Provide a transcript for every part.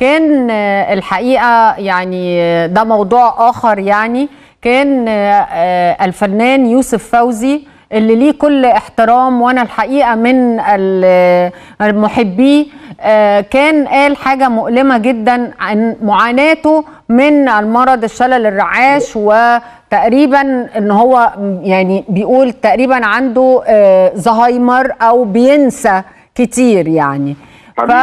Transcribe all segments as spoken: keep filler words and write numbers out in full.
كان الحقيقة يعني ده موضوع آخر، يعني كان الفنان يوسف فوزي اللي ليه كل احترام، وانا الحقيقه من المحبيه، كان قال حاجه مؤلمه جدا عن معاناته من المرض الشلل الرعاش، وتقريبا ان هو يعني بيقول تقريبا عنده زهايمر او بينسى كتير يعني. ف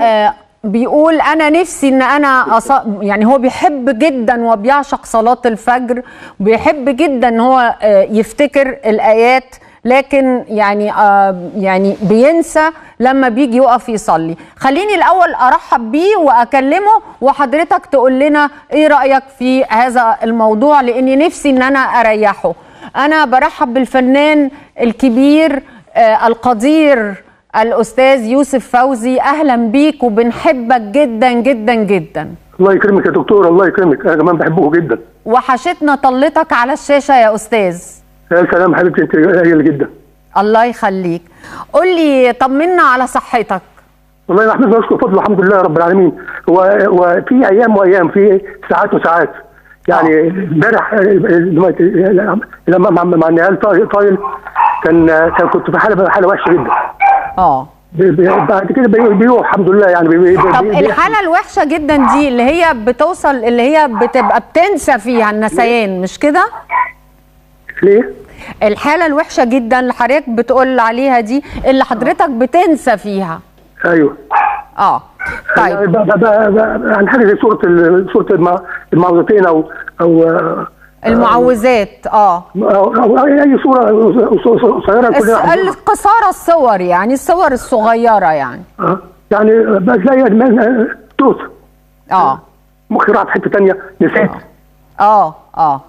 بيقول انا نفسي ان انا أص... يعني هو بيحب جدا وبيعشق صلاة الفجر، وبيحب جدا ان هو يفتكر الايات، لكن يعني آه يعني بينسى لما بيجي يقف يصلي. خليني الاول ارحب بيه واكلمه، وحضرتك تقول لنا ايه رايك في هذا الموضوع، لاني نفسي ان انا اريحه. انا برحب بالفنان الكبير آه القدير الأستاذ يوسف فوزي. أهلا بيك وبنحبك جدا جدا جدا. الله يكرمك يا دكتور، الله يكرمك، أنا كمان بحبه جدا. وحشتنا طلتك على الشاشة يا أستاذ. يا سلام حبيبتي، أنت هايل جدا. الله يخليك. قول لي طمنا على صحتك. والله نحمد ونشكر فضل الحمد لله رب العالمين. وفي أيام وأيام، في ساعات وساعات. يعني امبارح لما مع النهال طايل كان كان كنت في حالة حالة وحشة جدا. اه بعد كده بيروح الحمد لله يعني. بي بي طب بي الحاله الوحشه جدا دي اللي هي بتوصل، اللي هي بتبقى بتنسى فيها النسيان، مش كده؟ ليه؟ الحاله الوحشه جدا اللي حضرتك بتقول عليها دي اللي حضرتك بتنسى فيها. ايوه اه طيب عن حاجه زي سوره سوره المعوذتين او او المعوذات. اه او اي صوره صغيره كلنا القصارى، الصور يعني الصور الصغيره يعني اه يعني بتلاقي توت اه مخي راح في حته ثانيه نسيت. اه اه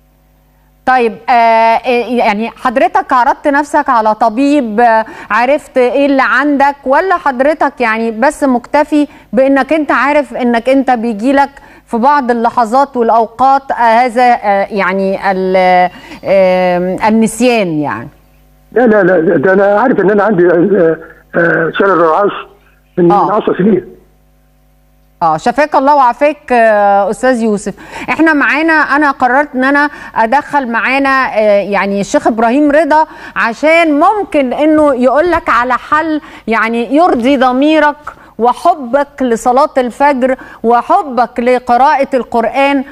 طيب آه يعني حضرتك عرضت نفسك على طبيب، آه عرفت ايه اللي عندك، ولا حضرتك يعني بس مكتفي بانك انت عارف انك انت بيجيلك في بعض اللحظات والاوقات آه هذا آه يعني آه النسيان يعني؟ لا لا لا ده انا عارف ان انا عندي آه آه شلل الرعاش من آه. عشر سنين. اه شفاك الله وعافاك آه استاذ يوسف. احنا معانا، انا قررت ان انا ادخل معانا آه يعني الشيخ ابراهيم رضا، عشان ممكن انه يقول لك على حل يعني يرضي ضميرك وحبك لصلاة الفجر وحبك لقراءة القرآن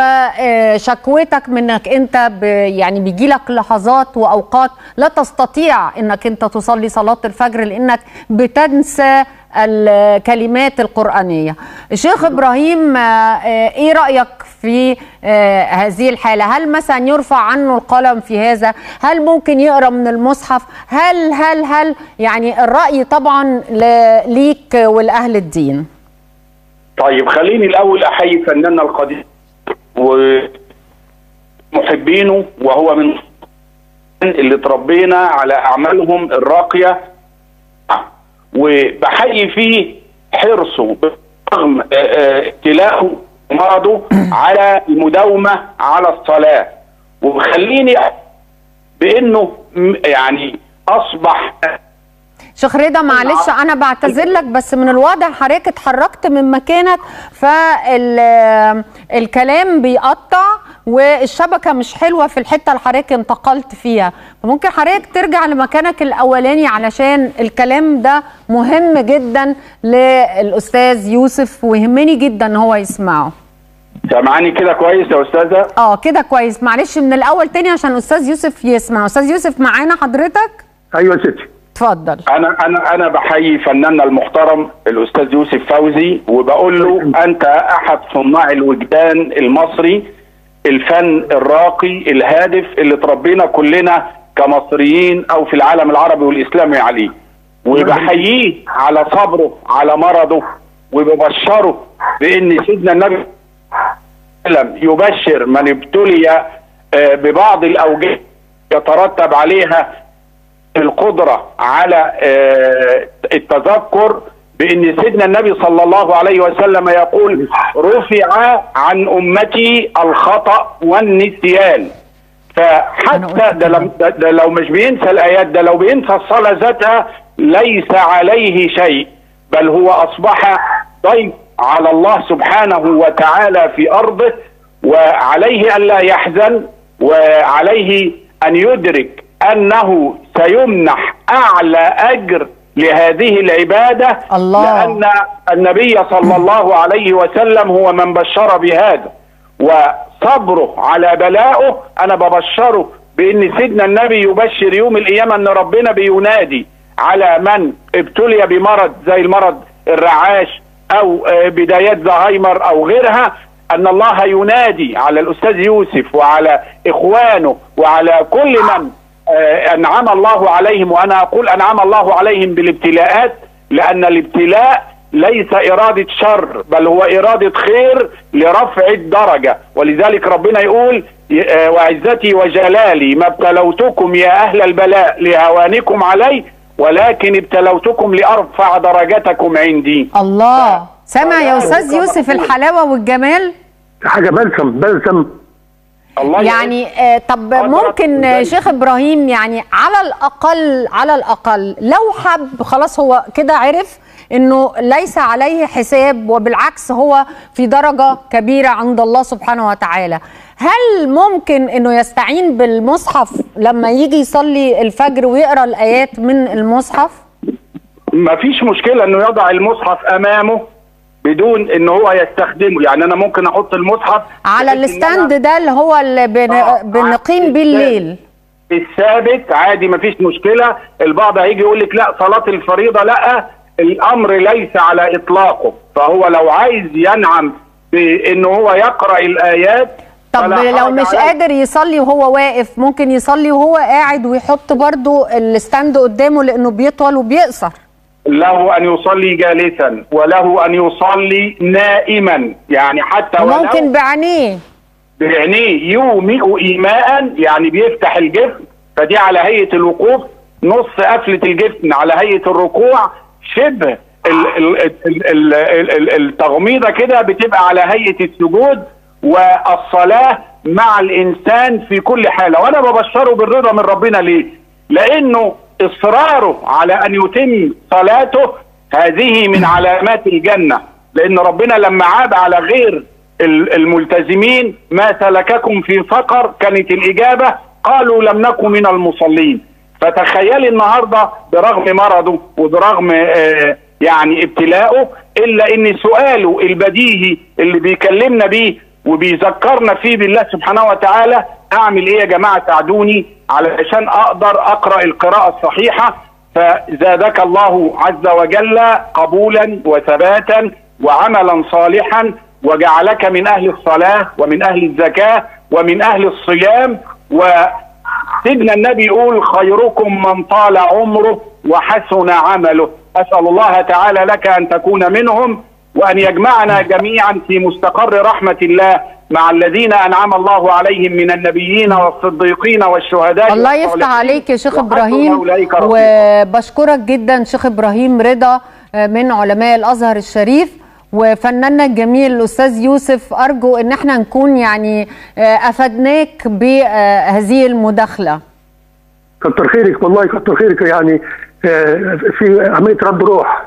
وشكوتك منك انت يعني بيجيلك لحظات واوقات لا تستطيع انك انت تصلي صلاة الفجر لانك بتنسى الكلمات القرآنية. الشيخ إبراهيم ايه رأيك في هذه الحالة؟ هل مثلا يرفع عنه القلم في هذا؟ هل ممكن يقرأ من المصحف؟ هل هل هل يعني الرأي طبعا ليك ولأهل الدين. طيب خليني الأول أحيي فناننا القدير ومحبينه، وهو من اللي تربينا على أعمالهم الراقية، وبحيي فيه حرصه برغم ابتلاءه ومرضه على المداومة على الصلاة. وخليني بأنه يعني أصبح. شيخ رضا معلش انا بعتذر لك، بس من الواضح حضرتك اتحركت من مكانك فالكلام بيقطع والشبكه مش حلوه في الحته اللي حضرتك انتقلت فيها، فممكن حضرتك ترجع لمكانك الاولاني علشان الكلام ده مهم جدا للاستاذ يوسف ويهمني جدا ان هو يسمعه. سامعاني كده كويس يا استاذه؟ اه كده كويس. معلش من الاول تاني عشان استاذ يوسف يسمع. استاذ يوسف معانا حضرتك؟ ايوه يا ستي اتفضل. انا انا انا بحيي فناننا المحترم الاستاذ يوسف فوزي، وبقول له انت احد صناع الوجدان المصري، الفن الراقي الهادف اللي تربينا كلنا كمصريين او في العالم العربي والاسلامي عليه. وبحييه على صبره على مرضه، وببشره بان سيدنا النبي يبشر من ابتلي ببعض الاوجاع يترتب عليها القدرة على التذكر، بأن سيدنا النبي صلى الله عليه وسلم يقول رفع عن أمتي الخطأ والنسيان. فحتى ده, ده, ده لو مش بينسى الآيات، ده لو بينسى الصلاة ذاتها ليس عليه شيء، بل هو أصبح ضيف على الله سبحانه وتعالى في أرضه، وعليه ألا يحزن، وعليه أن يدرك أنه سيمنح أعلى أجر لهذه العبادة. الله. لأن النبي صلى الله عليه وسلم هو من بشر بهذا، وصبره على بلائه أنا ببشره بأن سيدنا النبي يبشر يوم القيامة أن ربنا بينادي على من ابتلي بمرض زي المرض الرعاش أو بدايات زهايمر أو غيرها، أن الله ينادي على الأستاذ يوسف وعلى إخوانه وعلى كل من أنعم الله عليهم. وأنا أقول أنعم الله عليهم بالابتلاءات، لأن الابتلاء ليس إرادة شر بل هو إرادة خير لرفع الدرجة. ولذلك ربنا يقول وعزتي وجلالي ما ابتلوتكم يا أهل البلاء لهوانكم علي ولكن ابتلوتكم لأرفع درجتكم عندي. الله. سمع يا أستاذ يوسف الحلاوة والجمال؟ حاجة بلسم بلسم. الله يعني آه طب ممكن آه شيخ إبراهيم يعني على الأقل على الأقل لو حب خلاص هو كده عرف انه ليس عليه حساب وبالعكس هو في درجة كبيرة عند الله سبحانه وتعالى، هل ممكن انه يستعين بالمصحف لما يجي يصلي الفجر ويقرأ الآيات من المصحف؟ ما فيش مشكلة انه يضع المصحف امامه بدون ان هو يستخدمه. يعني انا ممكن احط المصحف على الستاند ده اللي هو اللي بن... آه بنقيم بيه الليل الثابت عادي، ما فيش مشكلة. البعض هيجي يقول لك لا صلاة الفريضة لا، الامر ليس على اطلاقه. فهو لو عايز ينعم بانه هو يقرأ الايات. طب لو مش عليه. قادر يصلي وهو واقف ممكن يصلي وهو قاعد ويحط برضو الستاند قدامه لانه بيطول وبيقصر. له ان يصلي جالسا وله ان يصلي نائما، يعني حتى ممكن بعينيه بعينيه يومئ ايماء، يعني بيفتح الجفن، فدي على هيئة الوقوف، نص قفلة الجفن على هيئة الركوع، شبه التغميضة كده بتبقى على هيئة السجود. والصلاة مع الإنسان في كل حالة. وأنا ببشره بالرضا من ربنا ليه؟ لأنه إصراره على أن يتم صلاته هذه من علامات الجنة، لأن ربنا لما عاب على غير الملتزمين ما سلككم في سقر كانت الإجابة قالوا لم نكن من المصلين. فتخيلي النهاردة برغم مرضه وبرغم آه يعني ابتلاءه إلا أن سؤاله البديهي اللي بيكلمنا بيه وبيذكرنا فيه بالله سبحانه وتعالى أعمل إيه يا جماعة ساعدوني علشان أقدر أقرأ القراءة الصحيحة. فزادك الله عز وجل قبولا وثباتا وعملا صالحا وجعلك من أهل الصلاة ومن أهل الزكاة ومن أهل الصيام. وسيدنا النبي يقول خيركم من طال عمره وحسن عمله. أسأل الله تعالى لك أن تكون منهم وأن يجمعنا جميعا في مستقر رحمة الله مع الذين أنعم الله عليهم من النبيين والصديقين والشهداء. الله يفتح عليك يا شيخ إبراهيم، وبشكرك جدا شيخ إبراهيم رضا من علماء الأزهر الشريف وفناننا الجميل الأستاذ يوسف. أرجو أن احنا نكون يعني أفدناك بهذه المداخلة. كتر خيرك والله كتر خيرك، يعني في عملية رد روح.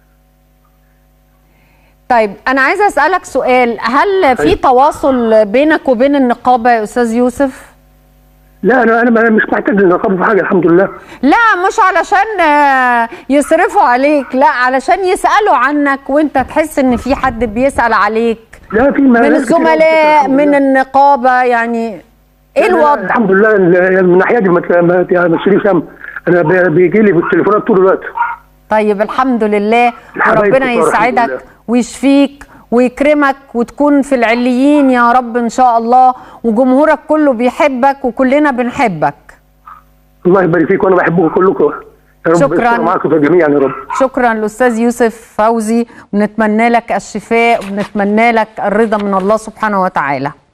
طيب أنا عايزة أسألك سؤال، هل في تواصل بينك وبين النقابة يا أستاذ يوسف؟ لا أنا أنا مش محتاج للنقابة في حاجة الحمد لله. لا مش علشان يصرفوا عليك، لا علشان يسألوا عنك وأنت تحس إن في حد بيسأل عليك. لا في من الزملاء من النقابة، يعني إيه الوضع؟ الحمد لله من ناحية دي ما تشيليش هم، أنا بيجي لي بالتليفونات طول الوقت. طيب الحمد لله، وربنا يسعدك ويشفيك ويكرمك وتكون في العليين يا رب ان شاء الله، وجمهورك كله بيحبك وكلنا بنحبك. الله يبارك فيك وانا بحبكم كلكم يا رب. شكرا معاكم جميعا يا رب. شكرا للاستاذ يوسف فوزي، ونتمنى لك الشفاء ونتمنى لك الرضا من الله سبحانه وتعالى.